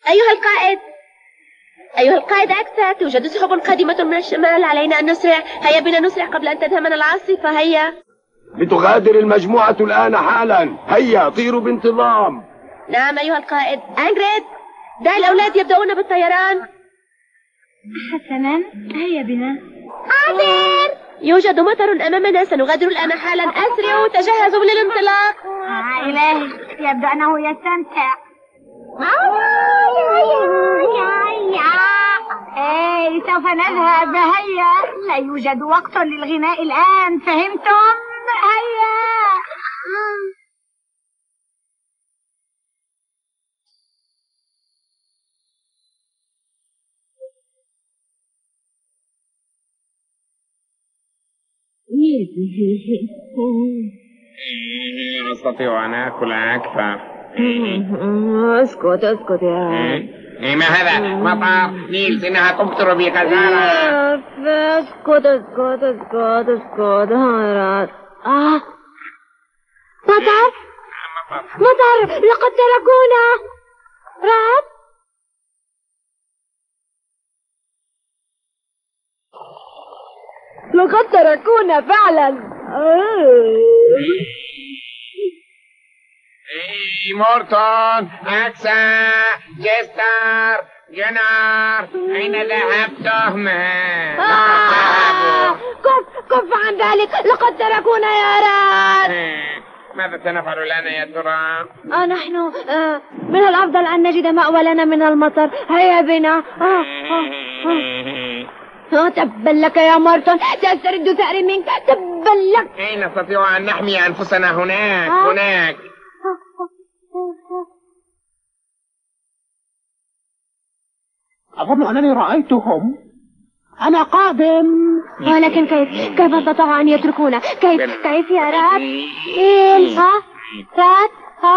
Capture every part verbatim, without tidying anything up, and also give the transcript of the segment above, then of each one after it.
أيها القائد أيها القائد أكسا، توجد سحب قادمة من الشمال، علينا أن نسرع. هيا بنا نسرع قبل أن تدهمنا العاصفة. هيا. لتغادر المجموعة الآن حالا. هيا طيروا بانتظام. نعم أيها القائد. أنجريد، دع الأولاد يبدأون بالطيران. حسنا، هيا بنا. حاضر. يوجد مطر أمامنا، سنغادر الآن حالا. أسرعوا، تجهزوا للانطلاق. آه إلهي، يبدو أنه يستمتع. ايه سوف نذهب. هيا، لا يوجد وقت للغناء الآن، فهمتم؟ هيا. أستطيع أن آكل أكثر. اسكت اسكت يا إيه ما هذا؟ مطر نيلز، إنها تمطر بغزارة. اسكت اسكت اسكت اسكت. آه مطر مطر، لقد تركونا. راب لقد تركونا فعلا. إيه مورتون، أكسا، جستر، جنار، أين ذهبتم؟ آه كف كف عن ذلك، لقد تركونا يا راد. ماذا سنفعل الآن يا ترى؟ آه نحن آه من الأفضل أن نجد مأوى لنا من المطر. هيا بنا. آه آه آه. تبا لك يا مورتون، سأسترد ثأري منك. تبا لك. أين نستطيع أن نحمي أنفسنا؟ هناك آه. هناك. أظن أنني رأيتهم. أنا قادم. ولكن كيف كيف استطاعوا أن يتركونا؟ كيف كيف يا راد؟ إيه ها راد ها؟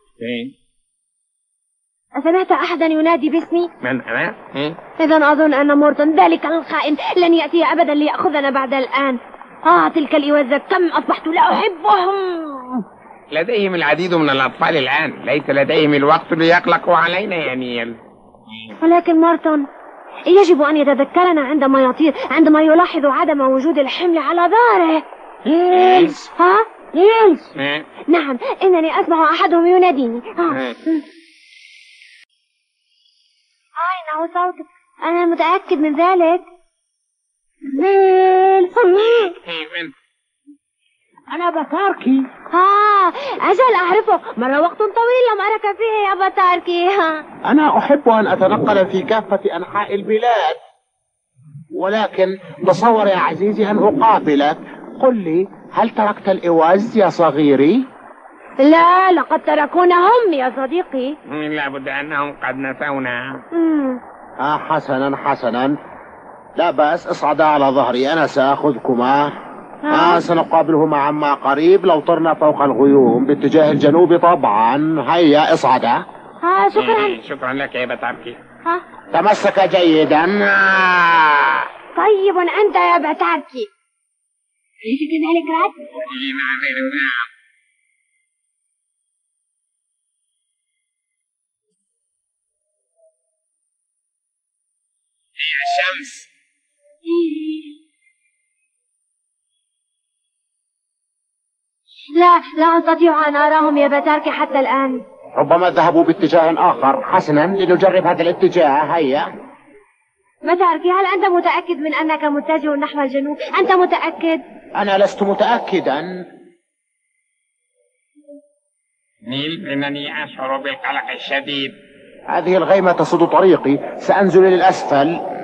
أسمعت أحدا ينادي باسمي؟ من أنا؟ إذا أظن أن مورتون ذلك الخائن لن يأتي أبدا ليأخذنا بعد الآن. آه تلك الإوزة، كم أصبحت لا أحبهم. لديهم العديد من الأطفال الآن، ليس لديهم الوقت ليقلقوا علينا يا نيل. ولكن مورتون يجب أن يتذكرنا عندما يطير، عندما يلاحظ عدم وجود الحمل على ظهره. نيلز ها؟ نيلز. نعم، إنني أسمع أحدهم يناديني. ها. آه إنه صوتك، أنا متأكد من ذلك. نيلز. أنا بتاركي. ها أجل أعرفه، مر وقت طويل لم أرك فيه يا بتاركي. ها. أنا أحب أن أتنقل في كافة أنحاء البلاد، ولكن تصور يا عزيزي أن أقابلك. قل لي، هل تركت الإوز يا صغيري؟ لا، لقد تركونا هم يا صديقي. لابد أنهم قد نسونا. آه حسنا حسنا، لا بأس، اصعدا على ظهري، أنا سأخذكما. آه سنقابلهما عما قريب لو طرنا فوق الغيوم باتجاه الجنوب طبعا. هيا اصعدا. ها شكرا. شكرا لك يا بتاركي. ها تمسك جيدا. طيب أنت يا بتاركي، أليس كذلك راد؟ هي الشمس. لا لا أستطيع أن أراهم يا بتاركي حتى الآن. ربما ذهبوا باتجاه آخر. حسنا، لنجرب هذا الاتجاه. هيا بتاركي، هل أنت متأكد من أنك متجه نحو الجنوب؟ أنت متأكد؟ أنا لست متأكدا. نيل، إنني أشعر بالقلق الشديد. هذه الغيمة تصد طريقي، سأنزل للأسفل.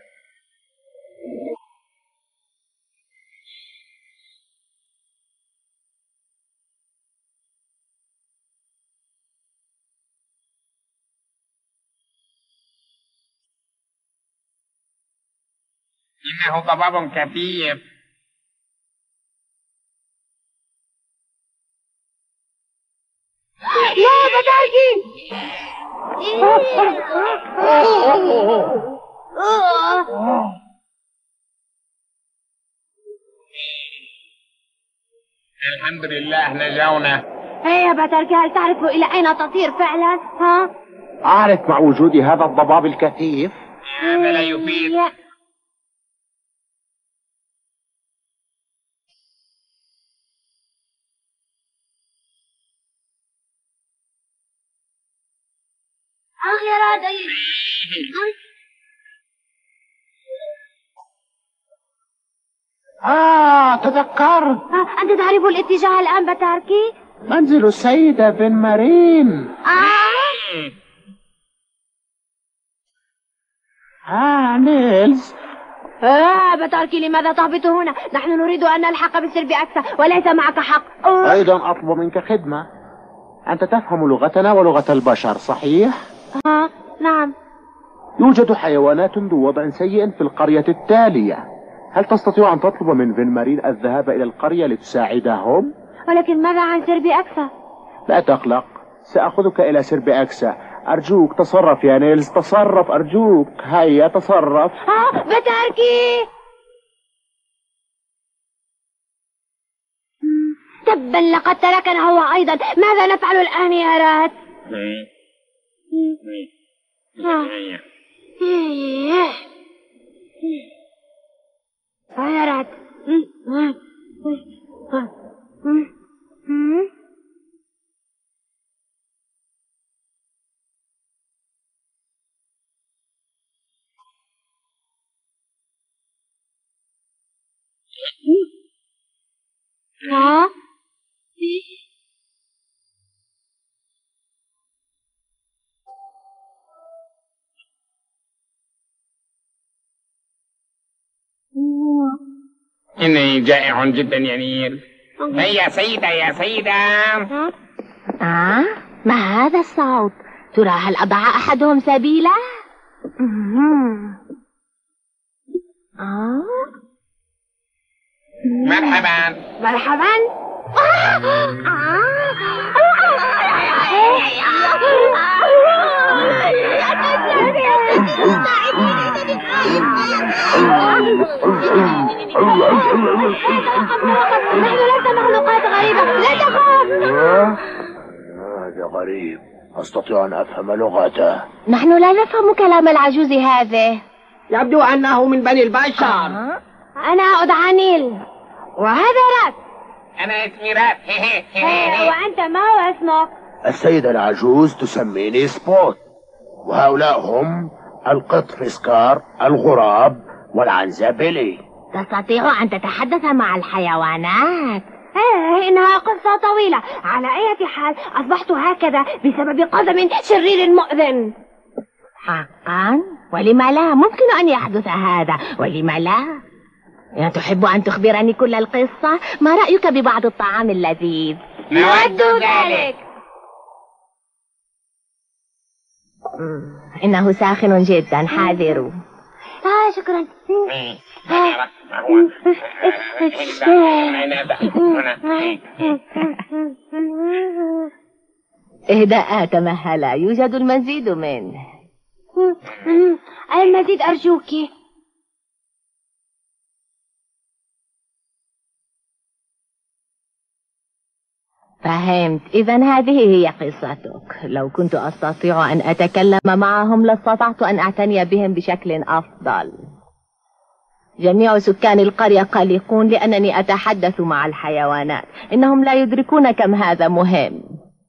إنه ضباب كثير. لا بتاركي. الحمد لله نجونا. هيا بتاركي، هل تعرف إلى أين تطير فعلا؟ ها؟ أعرف مع وجود هذا الضباب الكثيف. هذا لا يفيد. آه يا راد. آه تذكرت. آه، أنت تعرف الاتجاه الآن بتاركي؟ منزل السيدة بن مارين. آه آه نيلز. آه بتاركي، لماذا تهبط هنا؟ نحن نريد أن نلحق بالسر بأكثر، وليس معك حق. أوه. أيضا أطلب منك خدمة. أنت تفهم لغتنا ولغة البشر صحيح؟ آه نعم. يوجد حيوانات ذو وضع سيء في القرية التالية. هل تستطيع أن تطلب من فين مارين الذهاب إلى القرية لتساعدهم؟ ولكن ماذا عن سربي أكثر؟ لا تقلق، سأخذك إلى سرب أكسا. أرجوك تصرف يا نيلز، تصرف أرجوك. هيا تصرف. آه بتاركي. تبا لقد تركنا هو أيضا. ماذا نفعل الآن يا رات؟ يا رات. ها؟ إني جائع جدا يا نيل. هيا سيدة يا سيدة. آه ما هذا الصوت؟ ترى هل أضاع أحدهم سبيله؟ آه مرحبا. مرحبا. نحن لسنا مخلوقات غريبة، لا تخاف. هذا غريب، أستطيع أن أفهم لغته. نحن لا نفهم كلام العجوز هذا. يبدو أنه من بني البشر. آه. أنا أدعى نيل، وهذا رات. أنا اسمي رات. وأنت ما هو اسمك؟ السيدة العجوز تسميني سبوت، وهؤلاء هم القط فيسكار، الغراب، والعنزبيلي. تستطيع أن تتحدث مع الحيوانات؟ ايه إنها قصة طويلة. على أي حال أصبحت هكذا بسبب قزم شرير مؤذن. حقا؟ ولم لا؟ ممكن أن يحدث هذا، ولم لا؟ يا تحب أن تخبرني كل القصة؟ ما رأيك ببعض الطعام اللذيذ؟ نود ذلك. إنه ساخن جدا، حاذروا. آه شكرا. إهداء تمهلا، يوجد المزيد منه. المزيد أرجوك. فهمت. إذن هذه هي قصتك. لو كنت أستطيع أن أتكلم معهم لاستطعت أن أعتني بهم بشكل أفضل. جميع سكان القرية قلقون لأنني أتحدث مع الحيوانات. إنهم لا يدركون كم هذا مهم.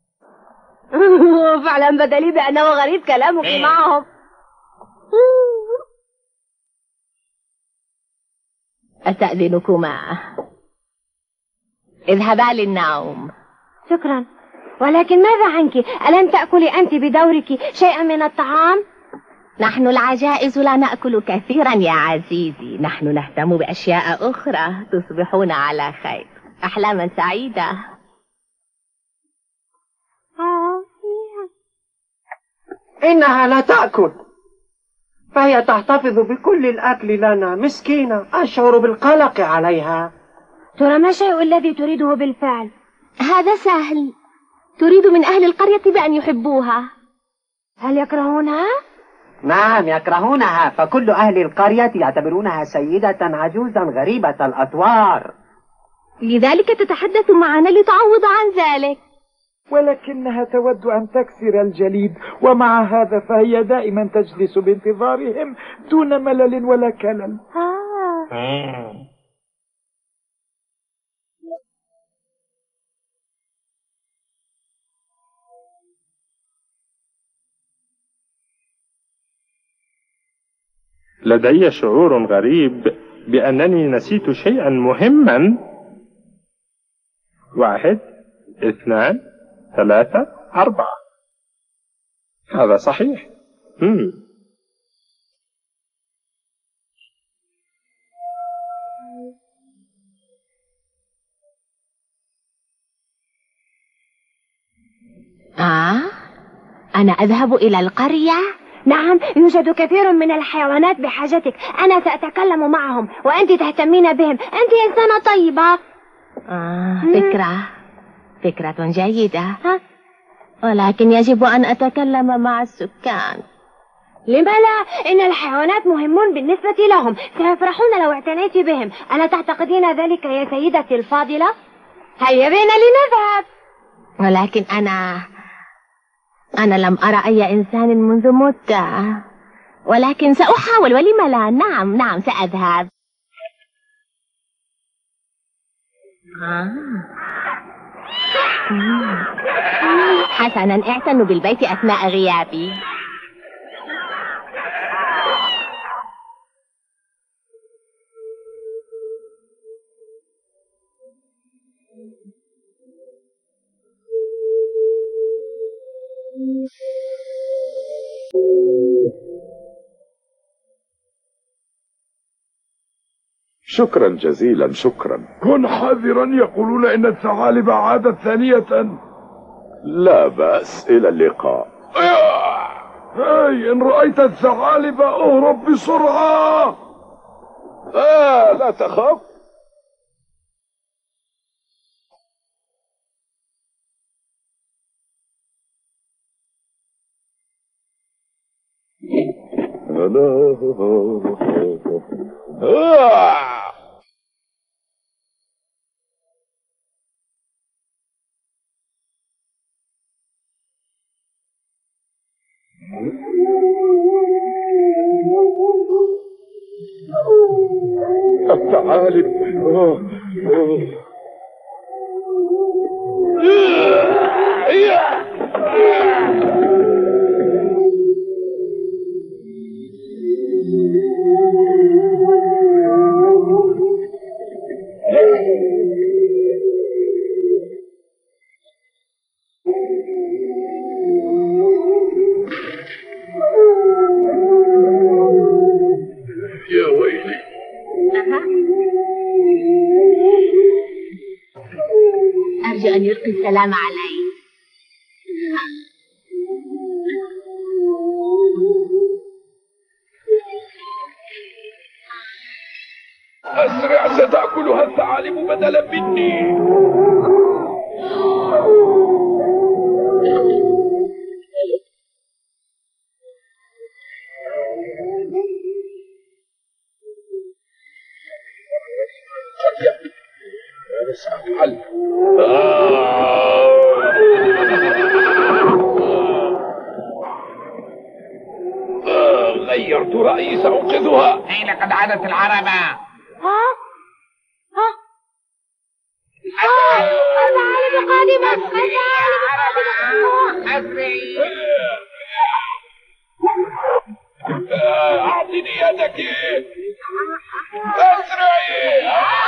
فعلا بدا لي بأنه غريب كلامك معهم. أستأذنكما، اذهبا للنوم. شكرا. ولكن ماذا عنك؟ ألن تأكلي أنت بدورك شيئا من الطعام؟ نحن العجائز لا نأكل كثيرا يا عزيزي. نحن نهتم بأشياء أخرى. تصبحون على خير. أحلاما سعيدة. إنها لا تأكل، فهي تحتفظ بكل الأكل لنا. مسكينة، أشعر بالقلق عليها. ترى ما الشيء الذي تريده بالفعل؟ هذا سهل. تريد من أهل القرية بأن يحبوها. هل يكرهونها؟ نعم يكرهونها، فكل أهل القرية يعتبرونها سيدة عجوزا غريبة الأطوار. لذلك تتحدث معنا لتعوض عن ذلك. ولكنها تود أن تكسر الجليد، ومع هذا فهي دائما تجلس بانتظارهم دون ملل ولا كلل. آه. لدي شعور غريب بأنني نسيت شيئا مهما. واحد، اثنان، ثلاثة، أربعة. هذا صحيح. مم. آه؟ أنا أذهب إلى القرية؟ نعم، يوجد كثير من الحيوانات بحاجتك. أنا سأتكلم معهم وأنت تهتمين بهم. أنت إنسانة طيبة. آه، فكرة فكرة جيدة. ها؟ ولكن يجب أن أتكلم مع السكان. لما لا؟ إن الحيوانات مهمون بالنسبة لهم، سيفرحون لو اعتنيت بهم. ألا تعتقدين ذلك يا سيدتي الفاضلة؟ هيا بنا لنذهب. ولكن أنا أنا لم أرى أي إنسان منذ مدة، ولكن سأحاول ولم لا. نعم نعم سأذهب. آه. حسنا، اعتنوا بالبيت أثناء غيابي. شكرا جزيلا، شكرا. كن حذرا، يقولون إن الثعالب عادت ثانية. لا بأس، إلى اللقاء. هاي، إن رأيت الثعالب اهرب بسرعة. آه، لا تخاف. آه. الثعالب. يا ويلي. أرجو أن يلقي السلام علي. أسرع، ستأكلها الثعالب بدلا مني. سأفعل. آه، غيرت رأيي، سأنقذها. أي لقد عادت العربة. ها؟ ها؟ الثعالب قادمة. الثعالب قادمة. أسرعي. أعطني يدك. أسرعي.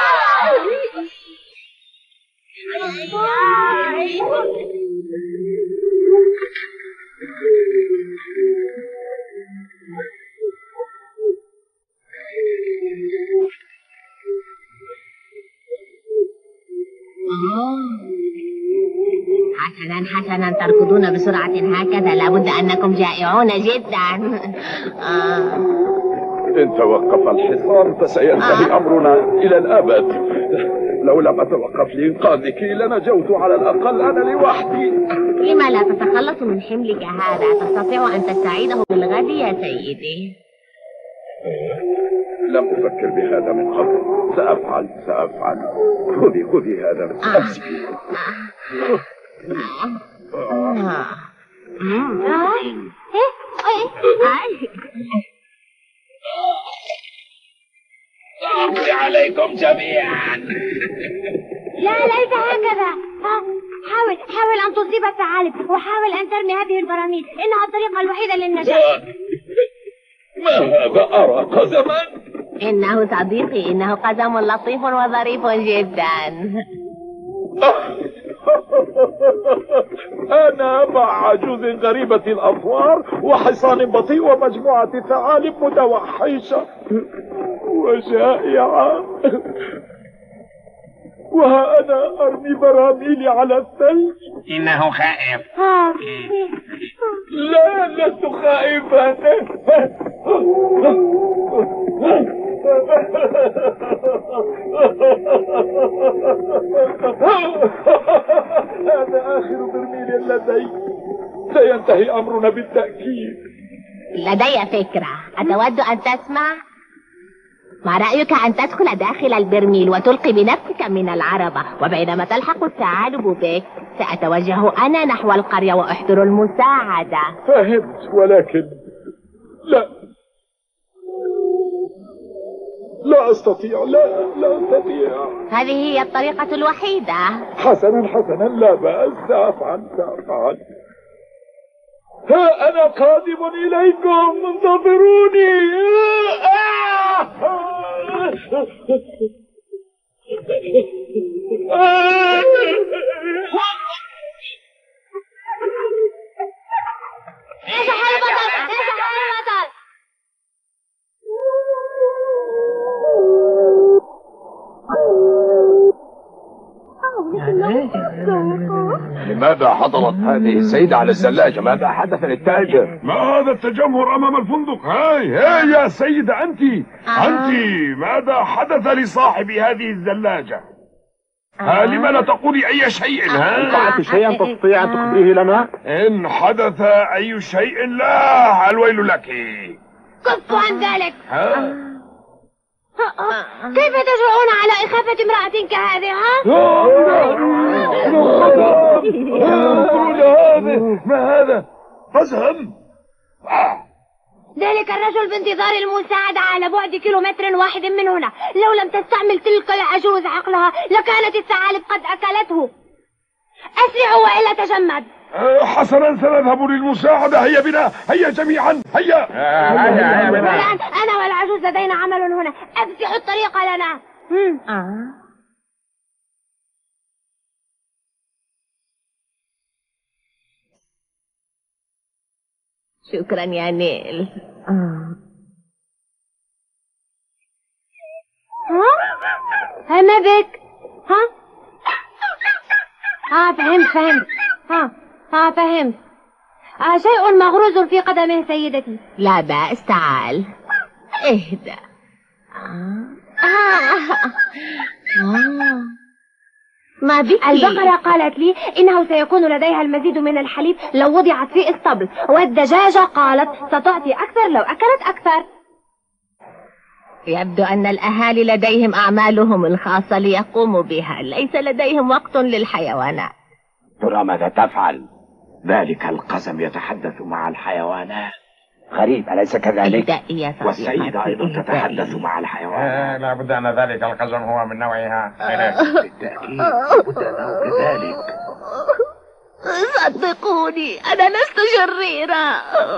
حسنا حسنا، تركضون بسرعة هكذا، لابد أنكم جائعون جدا. آه. إن توقف الحصان فسينتهي أمرنا إلى الأبد. لو لم أتوقف لإنقاذك لنجوت على الأقل أنا لوحدي. لما لا تتخلص من حملك هذا؟ تستطيع أن تستعيده بالغد يا سيدي. لم أفكر بهذا من قبل. سأفعل سأفعل. خذي خذي هذا. آه. آه. عليكم جميعا. لا ليس هكذا. حاول حاول أن تصيب الثعالب وحاول أن ترمي هذه البراميل، إنها الطريقة الوحيدة للنجاة. ما هذا أرى قزما؟ إنه صديقي، إنه قزم لطيف وظريف جدا. أنا مع عجوز غريبة الأطوار وحصان بطيء ومجموعة ثعالب متوحشة وجائعة، وها أنا أرمي براميلي على الثلج. إنه خائف. لا لست خائفا. هذا آخر برميل لدي، سينتهي أمرنا بالتأكيد. لدي فكرة، أتود أن تسمع؟ ما رأيك أن تدخل داخل البرميل وتلقي بنفسك من العربة، وبينما تلحق الثعالب بك سأتوجه أنا نحو القرية وأحضر المساعدة. فهمت، ولكن لا لا أستطيع. لا لا أستطيع. هذه هي الطريقة الوحيدة. حسنا حسنا، لا بأس، سأفعل سأفعل. ها أنا قادم إليكم، انتظروني. انسحب البطل، انسحب البطل. لماذا حضرت هذه السيدة على الزلاجة؟ ماذا حدث للتاجر؟ ما هذا التجمهر أمام الفندق؟ هاي هاي يا سيدة أنت أنت ماذا حدث لصاحب هذه الزلاجة؟ ها لما لا تقولي أي شيء؟ ها إن فعلت شيئا تستطيع أن تخبريه لنا؟ إن حدث أي شيء لا الويل لك. كفوا عن ذلك. ها؟ كيف تجرؤون على إخافة امرأة كهذه؟ ها؟ ما هذا؟ فزهم. ذلك الرجل بانتظار المساعدة على بعد كيلومتر واحد من هنا. لو لم تستعمل تلك العجوز عقلها لكانت الثعالب قد أكلته. أسرعوا وإلا تجمد. حسنا، سنذهب للمساعدة. هيا بنا، هيا جميعا، هيا. هيا بنا. والآن أنا والعجوز لدينا عمل هنا، أفسحوا الطريق لنا. شكرا يا نيل. ها ما بك؟ ها؟ ها فهمت فهمت. ها ها فهمت. آه شيء مغروز في قدمه سيدتي. لا بأس، تعال اهدى. آه. آه. آه. ما بك؟ البقرة قالت لي إنه سيكون لديها المزيد من الحليب لو وضعت في اسطبل، والدجاجة قالت ستعطي أكثر لو أكلت أكثر. يبدو أن الأهالي لديهم أعمالهم الخاصة ليقوموا بها، ليس لديهم وقت للحيوانات. ترى ماذا تفعل؟ ذلك القزم يتحدث مع الحيوانات. غريب، أليس كذلك؟ والسيدة أيضا تتحدث مع الحيوانات. لا بد أن ذلك القزم هو من نوعها. بالتأكيد لابد أنه كذلك. صدقوني أنا لست شريرة،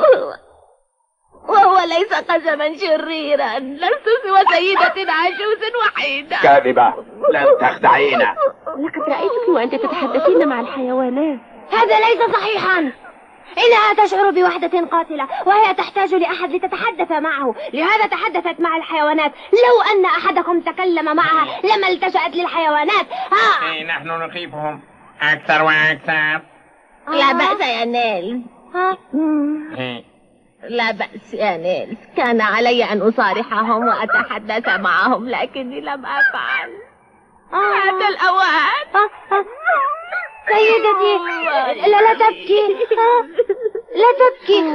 وهو ليس قزما شريرا، لست سوى سيدة عجوز وحيدة. كاذبة، لن تخدعينا. لقد رأيتك وأنت تتحدثين مع الحيوانات. هذا ليس صحيحا. إنها تشعر بوحدة قاتلة وهي تحتاج لأحد لتتحدث معه، لهذا تحدثت مع الحيوانات. لو أن أحدكم تكلم معها لما التجأت للحيوانات. ها إيه نحن نخيفهم أكثر وأكثر. لا بأس يا نيل. ها إيه. لا بأس يا نيل، كان علي أن أصارحهم وأتحدث معهم لكني لم أفعل. هذا الأوان. سيدتي لا لا تبكي. لا تبكي.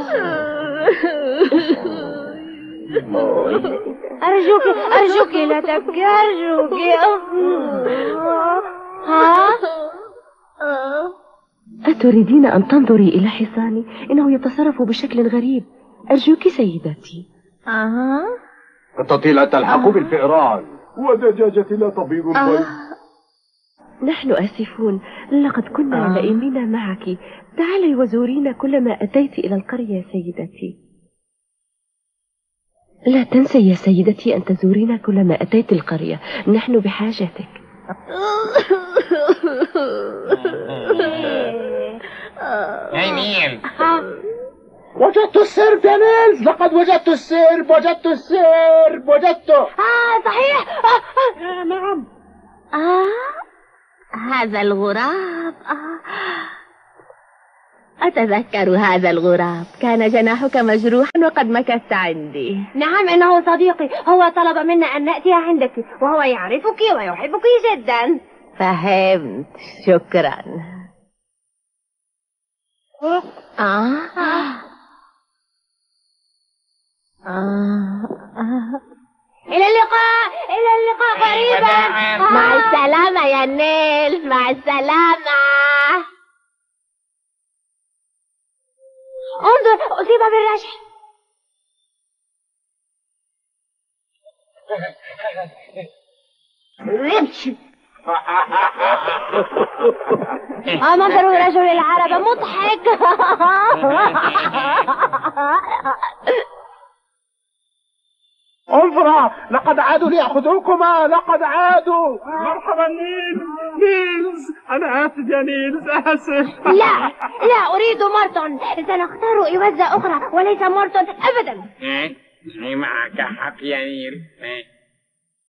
أرجوك أرجوك لا تبكي، أرجوك. ها أتريدين أن تنظري إلى حصاني؟ إنه يتصرف بشكل غريب. أرجوك سيدتي. أها. قطتي لا تلحق آه. بالفئران. ودجاجتي لا تبيض البيض. نحن آسفون، لقد كنا آه. لائمين معك. تعالي وزورينا كلما أتيت إلى القرية يا سيدتي. لا تنسي يا سيدتي أن تزورينا كلما أتيت القرية، نحن بحاجتك. يا نيل، وجدت السرب يا نيلز، لقد وجدت السرب، وجدت السرب، وجدته. آه صحيح. آه آه. نعم. آه هذا الغراب. آه. أتذكر هذا الغراب، كان جناحك مجروحا وقد مكثت عندي. نعم إنه صديقي، هو طلب منا أن نأتي عندك وهو يعرفك ويحبك جدا. فهمت، شكرا. آه. آه. آه. إلى اللقاء، إلى اللقاء قريبا. مع السلامة يا نيلز، مع السلامة. انظر، أصيب بالرشح. آه منظر رجل العرب مضحك. انظرا، لقد عادوا ليأخذوكما، لقد عادوا. مرحبا نيل. نيلز، أنا آسف يا نيلز، آسف. لا لا أريد مورتون، سنختار إوزة أخرى وليس مورتون أبدا. إيه؟ معك حق يا نيل. إيه؟